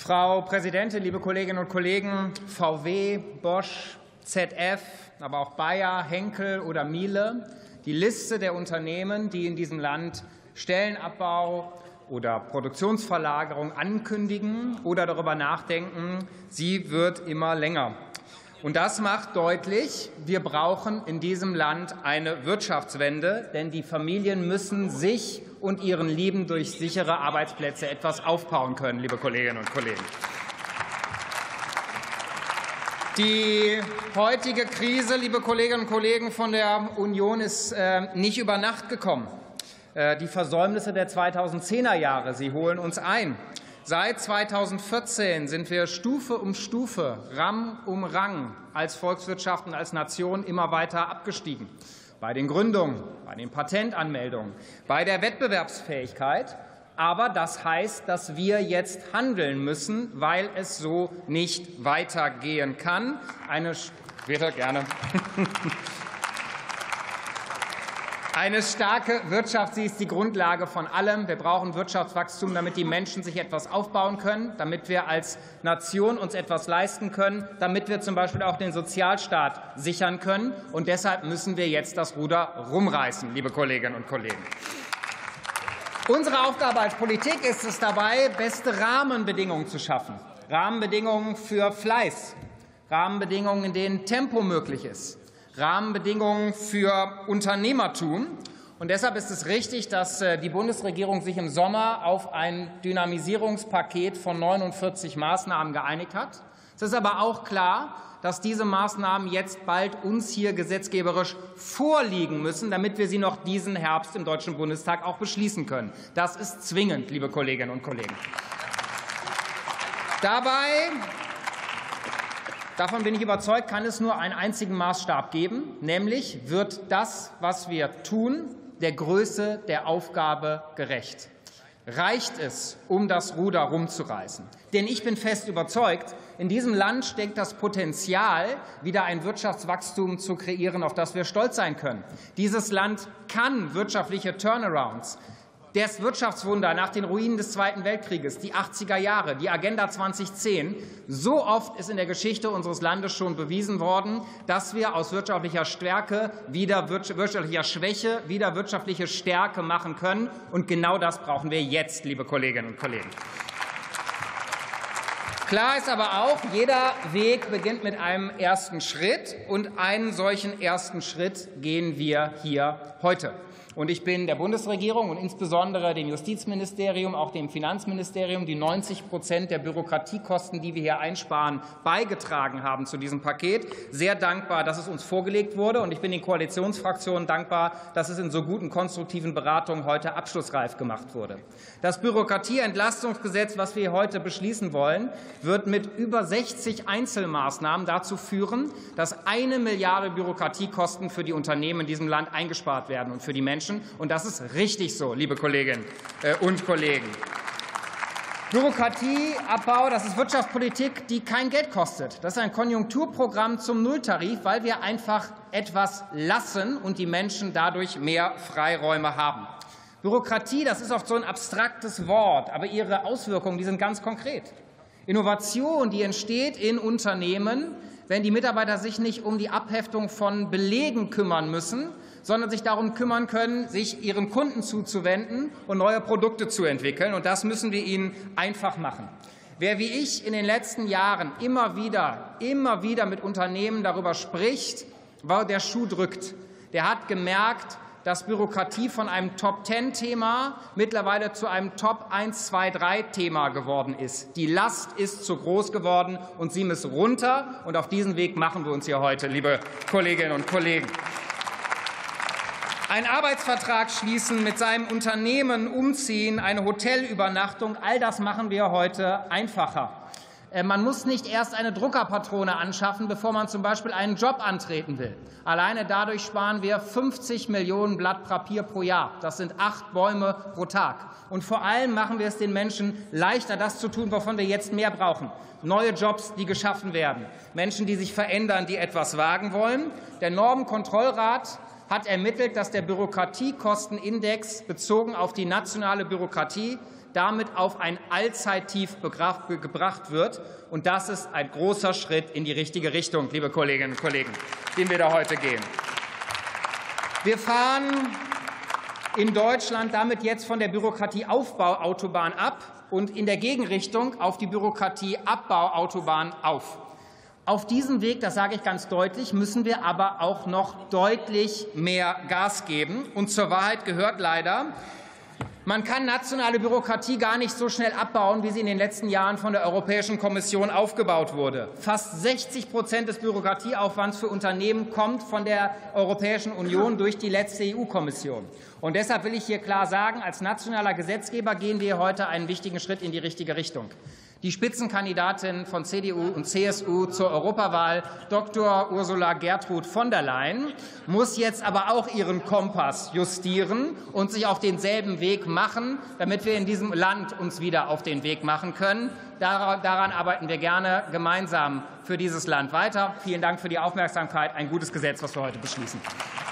Frau Präsidentin, liebe Kolleginnen und Kollegen! VW, Bosch, ZF, aber auch Bayer, Henkel oder Miele, die Liste der Unternehmen, die in diesem Land Stellenabbau oder Produktionsverlagerung ankündigen oder darüber nachdenken, sie wird immer länger. Und das macht deutlich, wir brauchen in diesem Land eine Wirtschaftswende, denn die Familien müssen sich und ihren Lieben durch sichere Arbeitsplätze etwas aufbauen können, liebe Kolleginnen und Kollegen. Die heutige Krise, liebe Kolleginnen und Kollegen von der Union, ist nicht über Nacht gekommen. Die Versäumnisse der 2010er Jahre, sie holen uns ein. Seit 2014 sind wir Stufe um Stufe, Rang um Rang als Volkswirtschaft und als Nation immer weiter abgestiegen. Bei den Gründungen, bei den Patentanmeldungen, bei der Wettbewerbsfähigkeit. Aber das heißt, dass wir jetzt handeln müssen, weil es so nicht weitergehen kann. Eine starke Wirtschaft, sie ist die Grundlage von allem. Wir brauchen Wirtschaftswachstum, damit die Menschen sich etwas aufbauen können, damit wir als Nation uns etwas leisten können, damit wir zum Beispiel auch den Sozialstaat sichern können. Und deshalb müssen wir jetzt das Ruder rumreißen, liebe Kolleginnen und Kollegen. Unsere Aufgabe als Politik ist es dabei, beste Rahmenbedingungen zu schaffen. Rahmenbedingungen für Fleiß, Rahmenbedingungen, in denen Tempo möglich ist. Rahmenbedingungen für Unternehmertum. Und deshalb ist es richtig, dass die Bundesregierung sich im Sommer auf ein Dynamisierungspaket von 49 Maßnahmen geeinigt hat. Es ist aber auch klar, dass diese Maßnahmen jetzt bald uns hier gesetzgeberisch vorliegen müssen, damit wir sie noch diesen Herbst im Deutschen Bundestag auch beschließen können. Das ist zwingend, liebe Kolleginnen und Kollegen. Davon bin ich überzeugt, kann es nur einen einzigen Maßstab geben, nämlich wird das, was wir tun, der Größe der Aufgabe gerecht. Reicht es, um das Ruder rumzureißen? Denn ich bin fest überzeugt, in diesem Land steckt das Potenzial, wieder ein Wirtschaftswachstum zu kreieren, auf das wir stolz sein können. Dieses Land kann wirtschaftliche Turnarounds. Das Wirtschaftswunder nach den Ruinen des Zweiten Weltkrieges, die 80er Jahre, die Agenda 2010. So oft ist in der Geschichte unseres Landes schon bewiesen worden, dass wir aus wirtschaftlicher Stärke wieder wirtschaftlicher Schwäche wieder wirtschaftliche Stärke machen können. Und genau das brauchen wir jetzt, liebe Kolleginnen und Kollegen. Klar ist aber auch, jeder Weg beginnt mit einem ersten Schritt. Und einen solchen ersten Schritt gehen wir hier heute. Und ich bin der Bundesregierung und insbesondere dem Justizministerium, auch dem Finanzministerium, die 90% der Bürokratiekosten, die wir hier einsparen, beigetragen haben zu diesem Paket, sehr dankbar, dass es uns vorgelegt wurde. Und ich bin den Koalitionsfraktionen dankbar, dass es in so guten, konstruktiven Beratungen heute abschlussreif gemacht wurde. Das Bürokratieentlastungsgesetz, was wir heute beschließen wollen, wird mit über 60 Einzelmaßnahmen dazu führen, dass 1 Milliarde Bürokratiekosten für die Unternehmen in diesem Land eingespart werden und für die Menschen. Und das ist richtig so, liebe Kolleginnen und Kollegen. Bürokratieabbau, das ist Wirtschaftspolitik, die kein Geld kostet. Das ist ein Konjunkturprogramm zum Nulltarif, weil wir einfach etwas lassen und die Menschen dadurch mehr Freiräume haben. Bürokratie, das ist oft so ein abstraktes Wort, aber ihre Auswirkungen, die sind ganz konkret. Innovation, die entsteht in Unternehmen, wenn die Mitarbeiter sich nicht um die Abheftung von Belegen kümmern müssen, sondern sich darum kümmern können, sich ihren Kunden zuzuwenden und neue Produkte zu entwickeln. Und das müssen wir ihnen einfach machen. Wer wie ich in den letzten Jahren immer wieder mit Unternehmen darüber spricht, wo der Schuh drückt, der hat gemerkt, dass Bürokratie von einem Top-10-Thema mittlerweile zu einem Top-1-2-3-Thema geworden ist. Die Last ist zu groß geworden, und sie muss runter. Und auf diesen Weg machen wir uns hier heute, liebe Kolleginnen und Kollegen. Ein Arbeitsvertrag schließen, mit seinem Unternehmen umziehen, eine Hotelübernachtung, all das machen wir heute einfacher. Man muss nicht erst eine Druckerpatrone anschaffen, bevor man zum Beispiel einen Job antreten will. Alleine dadurch sparen wir 50 Millionen Blatt Papier pro Jahr. Das sind 8 Bäume pro Tag. Und vor allem machen wir es den Menschen leichter, das zu tun, wovon wir jetzt mehr brauchen. Neue Jobs, die geschaffen werden. Menschen, die sich verändern, die etwas wagen wollen. Der Normenkontrollrat hat ermittelt, dass der Bürokratiekostenindex bezogen auf die nationale Bürokratie damit auf ein Allzeittief gebracht wird. Und das ist ein großer Schritt in die richtige Richtung, liebe Kolleginnen und Kollegen, den wir da heute gehen. Wir fahren in Deutschland damit jetzt von der Bürokratieaufbauautobahn ab und in der Gegenrichtung auf die Bürokratieabbauautobahn auf. Auf diesem Weg, das sage ich ganz deutlich, müssen wir aber auch noch deutlich mehr Gas geben. Und zur Wahrheit gehört leider, man kann nationale Bürokratie gar nicht so schnell abbauen, wie sie in den letzten Jahren von der Europäischen Kommission aufgebaut wurde. Fast 60% des Bürokratieaufwands für Unternehmen kommt von der Europäischen Union durch die letzte EU-Kommission. Und deshalb will ich hier klar sagen, als nationaler Gesetzgeber gehen wir heute einen wichtigen Schritt in die richtige Richtung. Die Spitzenkandidatin von CDU und CSU zur Europawahl, Dr. Ursula Gertrud von der Leyen, muss jetzt aber auch ihren Kompass justieren und sich auf denselben Weg machen, damit wir in diesem Land uns wieder auf den Weg machen können. Daran arbeiten wir gerne gemeinsam für dieses Land weiter. Vielen Dank für die Aufmerksamkeit. Ein gutes Gesetz, was wir heute beschließen.